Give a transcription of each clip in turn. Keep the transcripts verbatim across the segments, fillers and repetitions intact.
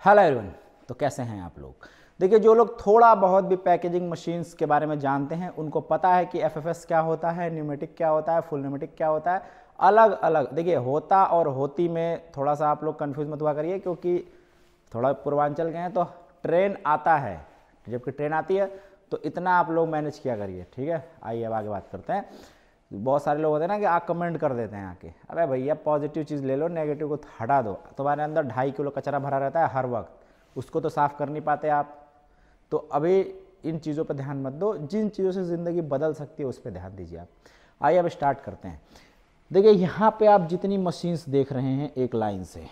Hello everyone, तो कैसे हैं आप लोग। देखिए, जो लोग थोड़ा बहुत भी पैकेजिंग मशीन्स के बारे में जानते हैं उनको पता है कि एफएफएस क्या होता है, न्यूमेटिक क्या होता है, फुल न्यूमेटिक क्या होता है। अलग अलग देखिए, होता और होती में थोड़ा सा आप लोग कंफ्यूज मत हुआ करिए, क्योंकि थोड़ा पूर्वांचल के हैं तो ट्रेन आता है, जबकि ट्रेन आती है तो इतना आप लोग मैनेज किया करिए, ठीक है। आइए अब आगे बात करते हैं। बहुत सारे लोग होते हैं ना कि आप कमेंट कर देते हैं आके, अबे भैया पॉजिटिव चीज़ ले लो, नेगेटिव को हटा दो। तुम्हारे अंदर ढाई किलो कचरा भरा रहता है हर वक्त, उसको तो साफ़ कर नहीं पाते आप। तो अभी इन चीज़ों पर ध्यान मत दो, जिन चीज़ों से ज़िंदगी बदल सकती है उस पर ध्यान दीजिए आप। आइए अब स्टार्ट करते हैं। देखिए, यहाँ पे आप जितनी मशीन्स देख रहे हैं एक लाइन से,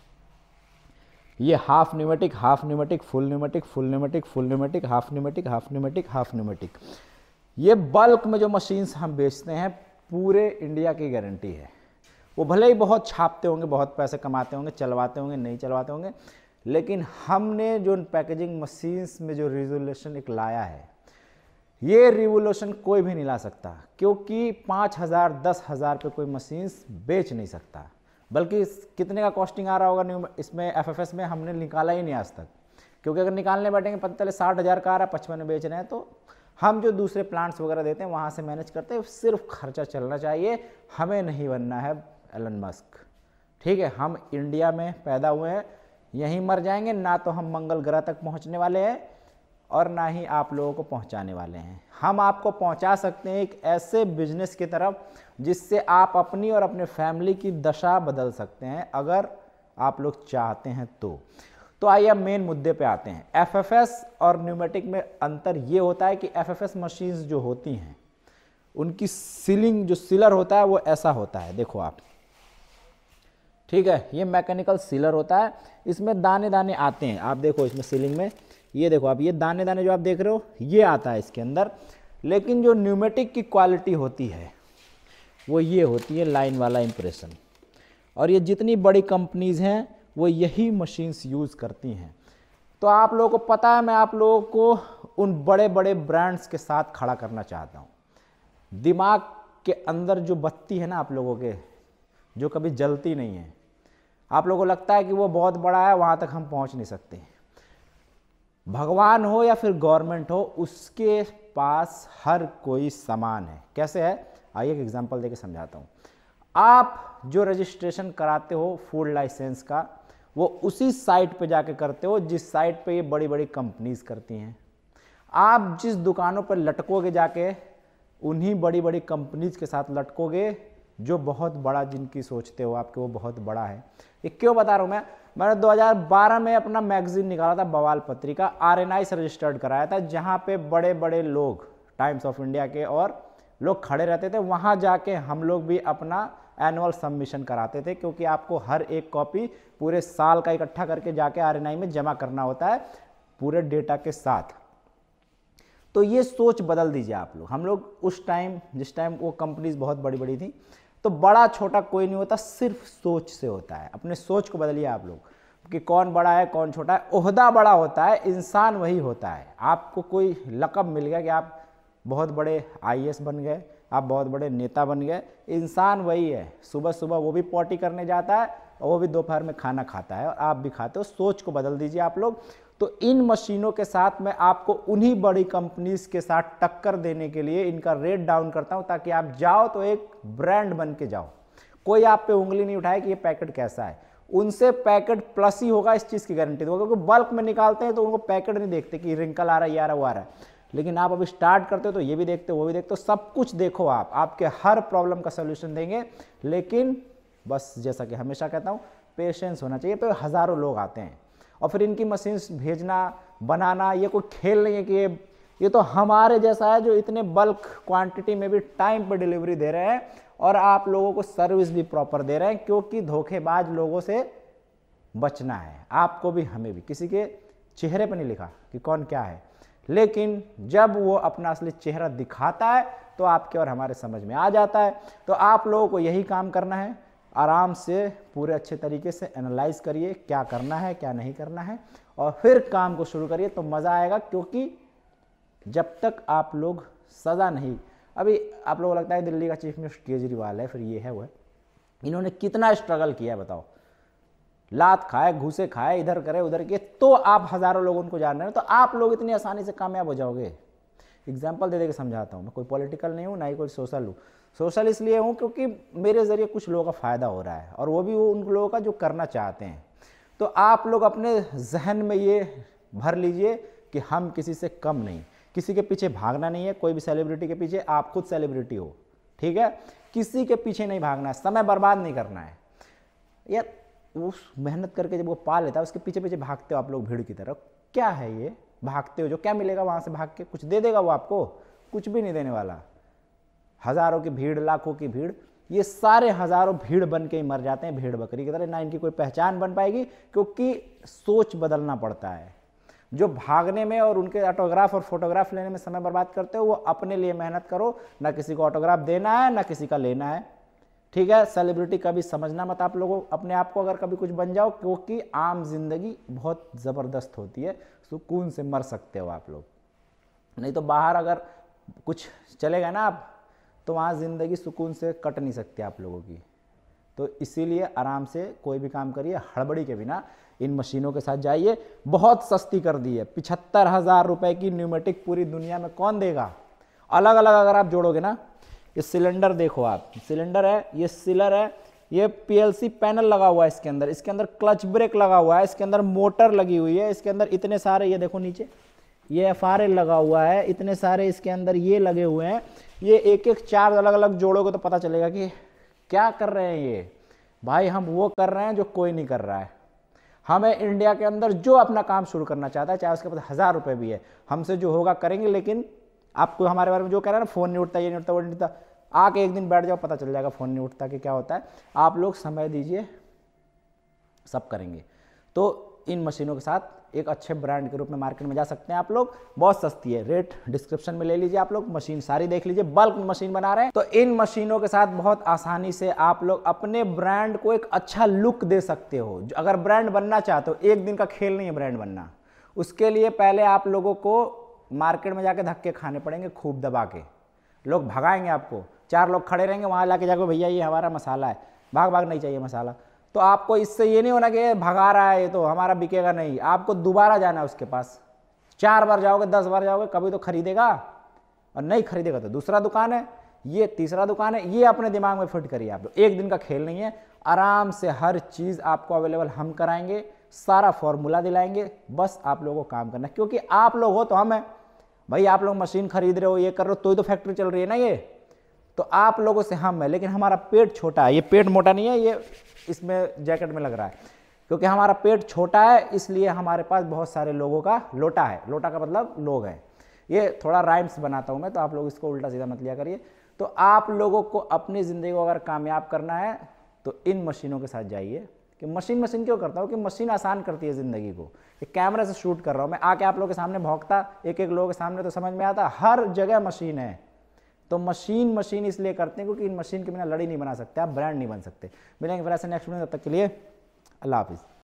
ये half pneumatic, half pneumatic, full pneumatic, full pneumatic, full pneumatic, half pneumatic, half pneumatic, half pneumatic, ये बल्क में जो मशीन्स हम बेचते हैं पूरे इंडिया की गारंटी है। वो भले ही बहुत छापते होंगे, बहुत पैसे कमाते होंगे, चलवाते होंगे, नहीं चलवाते होंगे, लेकिन हमने जो पैकेजिंग मशीन्स में जो रिवोल्यूशन एक लाया है, ये रिवोल्यूशन कोई भी नहीं ला सकता, क्योंकि पाँच हज़ार दस हज़ार पे कोई मशीन्स बेच नहीं सकता। बल्कि कितने का कॉस्टिंग आ रहा होगा न्यू इसमें एफएफएस में, हमने निकाला ही नहीं आज तक, क्योंकि अगर निकालने बैठेंगे पता चले साठ हज़ार का आ रहा है, पचपन में बेच रहे हैं। तो हम जो दूसरे प्लांट्स वगैरह देते हैं वहाँ से मैनेज करते हैं, सिर्फ खर्चा चलना चाहिए। हमें नहीं बनना है एलन मस्क, ठीक है। हम इंडिया में पैदा हुए हैं, यहीं मर जाएंगे। ना तो हम मंगल ग्रह तक पहुँचने वाले हैं और ना ही आप लोगों को पहुँचाने वाले हैं। हम आपको पहुँचा सकते हैं एक ऐसे बिजनेस की तरफ जिससे आप अपनी और अपने फैमिली की दशा बदल सकते हैं, अगर आप लोग चाहते हैं तो। तो आइए अब मेन मुद्दे पे आते हैं। एफएफएस और न्यूमेटिक में अंतर ये होता है कि एफएफएस मशीन्स जो होती हैं उनकी सीलिंग, जो सीलर होता है वो ऐसा होता है, देखो आप, ठीक है। ये मैकेनिकल सीलर होता है, इसमें दाने दाने आते हैं। आप देखो इसमें सीलिंग में, ये देखो आप, ये दाने दाने जो आप देख रहे हो ये आता है इसके अंदर। लेकिन जो न्यूमेटिक की क्वालिटी होती है वो ये होती है लाइन वाला इंप्रेशन, और ये जितनी बड़ी कंपनीज हैं वो यही मशीन्स यूज़ करती हैं। तो आप लोगों को पता है, मैं आप लोगों को उन बड़े बड़े ब्रांड्स के साथ खड़ा करना चाहता हूँ। दिमाग के अंदर जो बत्ती है ना आप लोगों के, जो कभी जलती नहीं है, आप लोगों को लगता है कि वो बहुत बड़ा है, वहाँ तक हम पहुँच नहीं सकते। भगवान हो या फिर गवर्नमेंट हो, उसके पास हर कोई समान है। कैसे है, आइए एक एग्जांपल देके समझाता हूँ। आप जो रजिस्ट्रेशन कराते हो फूड लाइसेंस का, वो उसी साइट पे जाके करते हो जिस साइट पे ये बड़ी बड़ी कंपनीज करती हैं। आप जिस दुकानों पर लटकोगे जाके, उन्हीं बड़ी बड़ी कंपनीज के साथ लटकोगे जो बहुत बड़ा, जिनकी सोचते हो आपके वो बहुत बड़ा है। ये क्यों बता रहा हूँ मैं मैंने दो हज़ार बारह में अपना मैगजीन निकाला था, बवाल पत्रिका, आरएनआई से रजिस्टर्ड कराया था, जहाँ पे बड़े बड़े लोग, टाइम्स ऑफ इंडिया के और लोग खड़े रहते थे। वहाँ जाके हम लोग भी अपना एनुअल सबमिशन कराते थे, क्योंकि आपको हर एक कॉपी पूरे साल का इकट्ठा करके जाके आरएनआई में जमा करना होता है पूरे डेटा के साथ। तो ये सोच बदल दीजिए आप लोग। हम लोग उस टाइम, जिस टाइम वो कंपनीज बहुत बड़ी बड़ी थी, तो बड़ा छोटा कोई नहीं होता, सिर्फ सोच से होता है। अपने सोच को बदलिए आप लोग कि कौन बड़ा है कौन छोटा है। ओहदा बड़ा होता है, इंसान वही होता है। आपको कोई लक़ब मिल गया कि आप बहुत बड़े आईएएस बन गए, आप बहुत बड़े नेता बन गए, इंसान वही है। सुबह सुबह वो भी पॉटी करने जाता है और वो भी दोपहर में खाना खाता है, और आप भी खाते हो। सोच को बदल दीजिए आप लोग। तो इन मशीनों के साथ मैं आपको उन्हीं बड़ी कंपनीज के साथ टक्कर देने के लिए इनका रेट डाउन करता हूं, ताकि आप जाओ तो एक ब्रांड बन के जाओ। कोई आप पे उंगली नहीं उठाए कि ये पैकेट कैसा है। उनसे पैकेट प्लस ही होगा, इस चीज़ की गारंटी दूंगा, क्योंकि बल्क में निकालते हैं तो उनको पैकेट नहीं देखते कि रिंकल आ रहा है, ये आ रहा है, वो आ रहा है। लेकिन आप अभी स्टार्ट करते हो तो ये भी देखते हो, वो भी देखते हो, सब कुछ देखो आप। आपके हर प्रॉब्लम का सोल्यूशन देंगे। लेकिन बस जैसा कि हमेशा कहता हूँ, पेशेंस होना चाहिए। पे हज़ारों लोग आते हैं और फिर इनकी मशीन्स भेजना, बनाना, ये कोई खेल नहीं है कि ये ये तो हमारे जैसा है, जो इतने बल्क क्वांटिटी में भी टाइम पर डिलीवरी दे रहे हैं और आप लोगों को सर्विस भी प्रॉपर दे रहे हैं। क्योंकि धोखेबाज लोगों से बचना है, आपको भी हमें भी। किसी के चेहरे पर नहीं लिखा कि कौन क्या है, लेकिन जब वो अपना असली चेहरा दिखाता है तो आपके और हमारे समझ में आ जाता है। तो आप लोगों को यही काम करना है, आराम से पूरे अच्छे तरीके से एनालाइज करिए क्या करना है क्या नहीं करना है, और फिर काम को शुरू करिए, तो मज़ा आएगा। क्योंकि जब तक आप लोग सज़ा नहीं, अभी आप लोगों को लगता है दिल्ली का चीफ मिनिस्टर केजरीवाल है, फिर ये है वो है, इन्होंने कितना स्ट्रगल किया है बताओ। लात खाए, घूसे खाए, इधर करे उधर के, तो आप हज़ारों लोग उनको जान रहे हैं, तो आप लोग इतनी आसानी से कामयाब हो जाओगे। एग्जाम्पल दे दे के समझाता हूँ, मैं कोई पॉलिटिकल नहीं हूँ, ना ही कोई सोशल हूँ। सोशल इसलिए हूँ क्योंकि मेरे ज़रिए कुछ लोगों का फ़ायदा हो रहा है, और वो भी वो उन लोगों का जो करना चाहते हैं। तो आप लोग अपने जहन में ये भर लीजिए कि हम किसी से कम नहीं, किसी के पीछे भागना नहीं है, कोई भी सेलिब्रिटी के पीछे, आप खुद सेलिब्रिटी हो, ठीक है, किसी के पीछे नहीं भागना है, समय बर्बाद नहीं करना है। यार उस मेहनत करके जब वो पा लेता है, उसके पीछे पीछे भागते हो आप लोग भीड़ की तरफ, क्या है ये, भागते हो जो क्या मिलेगा वहाँ से भाग के? कुछ दे देगा वो आपको? कुछ भी नहीं देने वाला। हज़ारों की भीड़, लाखों की भीड़, ये सारे हज़ारों भीड़ बन के ही मर जाते हैं, भेड़ बकरी की तरह, ना इनकी कोई पहचान बन पाएगी, क्योंकि सोच बदलना पड़ता है। जो भागने में और उनके ऑटोग्राफ और फोटोग्राफ लेने में समय बर्बाद करते हो, वो अपने लिए मेहनत करो, ना किसी को ऑटोग्राफ देना है, ना किसी का लेना है, ठीक है। सेलिब्रिटी कभी समझना मत आप लोगों अपने आप को, अगर कभी कुछ बन जाओ, क्योंकि आम जिंदगी बहुत ज़बरदस्त होती है, सुकून से मर सकते हो आप लोग। नहीं तो बाहर अगर कुछ चलेगा ना आप, तो वहाँ ज़िंदगी सुकून से कट नहीं सकती आप लोगों की। तो इसीलिए आराम से कोई भी काम करिए, हड़बड़ी के बिना इन मशीनों के साथ जाइए। बहुत सस्ती कर दी है, पिछहत्तर हज़ार रुपये की न्यूमेटिक पूरी दुनिया में कौन देगा? अलग अलग अगर आप जोड़ोगे ना, ये सिलेंडर देखो आप, सिलेंडर है, ये सीलर है, ये पीएलसी पैनल लगा हुआ है इसके अंदर, इसके अंदर क्लच ब्रेक लगा हुआ है, इसके अंदर मोटर लगी हुई है, इसके अंदर इतने सारे, ये देखो नीचे ये एफ आर एल लगा हुआ है, इतने सारे इसके अंदर ये लगे हुए हैं। ये एक एक चार्ज अलग अलग जोड़ोगे तो पता चलेगा कि क्या कर रहे हैं ये भाई। हम वो कर रहे हैं जो कोई नहीं कर रहा है। हमें इंडिया के अंदर जो अपना काम शुरू करना चाहता है, चाहे उसके पास हज़ार रुपये भी है, हमसे जो होगा करेंगे। लेकिन आपको हमारे बारे में जो कह रहा है ना, फ़ोन नहीं उठता, ये नहीं उठता, वो नहीं उठता, आके एक दिन बैठ जाओ, पता चल जाएगा फ़ोन नहीं उठता कि क्या होता है। आप लोग समय दीजिए, सब करेंगे। तो इन मशीनों के साथ एक अच्छे ब्रांड के रूप में मार्केट में जा सकते हैं आप लोग। बहुत सस्ती है, रेट डिस्क्रिप्शन में ले लीजिए आप लोग, मशीन सारी देख लीजिए, बल्क मशीन बना रहे हैं। तो इन मशीनों के साथ बहुत आसानी से आप लोग अपने ब्रांड को एक अच्छा लुक दे सकते हो। अगर ब्रांड बनना चाहते हो, एक दिन का खेल नहीं है ब्रांड बनना। उसके लिए पहले आप लोगों को मार्केट में जाके धक्के खाने पड़ेंगे, खूब दबा के। लोग भगाएंगे आपको, चार लोग खड़े रहेंगे वहाँ लाके जाके, भैया ये हमारा मसाला है, भाग भाग नहीं चाहिए मसाला। तो आपको इससे ये नहीं होना कि भगा रहा है ये तो हमारा बिकेगा नहीं, आपको दोबारा जाना है उसके पास। चार बार जाओगे, दस बार जाओगे, कभी तो खरीदेगा, और नहीं खरीदेगा तो दूसरा दुकान है, ये तीसरा दुकान है। ये अपने दिमाग में फिट करिए आप लोग, एक दिन का खेल नहीं है। आराम से हर चीज़ आपको अवेलेबल हम कराएंगे, सारा फॉर्मूला दिलाएंगे, बस आप लोगों को काम करना है। क्योंकि आप लोग हो तो हम हैं भाई। आप लोग मशीन खरीद रहे हो, ये कर रहे हो, तो ही तो फैक्ट्री चल रही है ना ये। तो आप लोगों से हम है, लेकिन हमारा पेट छोटा है। ये पेट मोटा नहीं है, ये इसमें जैकेट में लग रहा है, क्योंकि हमारा पेट छोटा है, इसलिए हमारे पास बहुत सारे लोगों का लोटा है। लोटा का मतलब लोग हैं। ये थोड़ा राइम्स बनाता हूँ मैं, तो आप लोग इसको उल्टा सीधा मत लिया करिए। तो आप लोगों को अपनी ज़िंदगी को अगर कामयाब करना है तो इन मशीनों के साथ जाइए। कि मशीन मशीन क्यों करता हूँ कि मशीन आसान करती है ज़िंदगी को। एक कैमरे से शूट कर रहा हूँ मैं, आके आप लोगों के सामने भौंकता एक एक लोगों के सामने, तो समझ में आता हर जगह मशीन है। तो मशीन मशीन इसलिए करते हैं क्योंकि इन मशीन के बिना लड़ी नहीं बना सकते, आप ब्रांड नहीं बन सकते। मिलेंगे फिर ऐसे नेक्स्ट वीडियो, तब तक के लिए अल्लाह हाफिज़।